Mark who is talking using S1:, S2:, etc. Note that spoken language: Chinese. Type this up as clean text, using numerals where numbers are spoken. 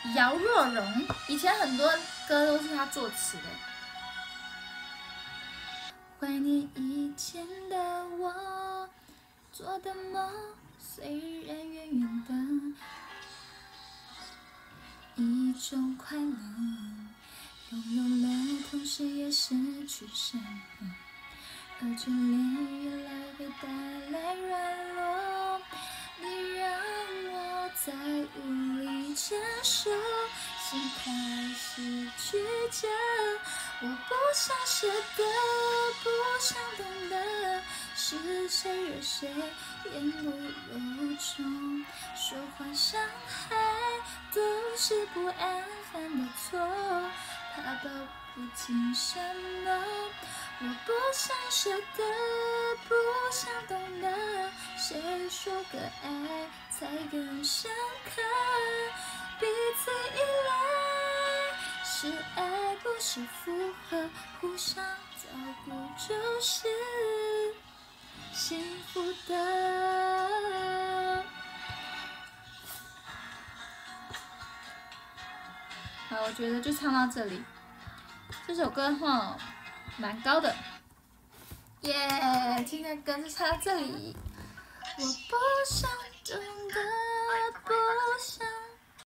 S1: 姚若龙，以前很多歌都是他作词的。怀念以前的我，做的梦虽然远远的，一种快乐，拥有了同时也失去什么，而眷恋越来越带来软弱，你让我在无力承受，心开始曲折，我不想舍得，不想懂得，是谁惹谁，言不由衷，说话伤害都是不安犯的错，怕抱不紧什么，我不想舍得，不想懂得，谁说个爱才更深刻，彼此依赖是爱，不是附和，互相照顾就是幸福的。好，我觉得就唱到这里。这首歌哈蛮高的，耶！听的歌就唱到这里。我不想懂得，不想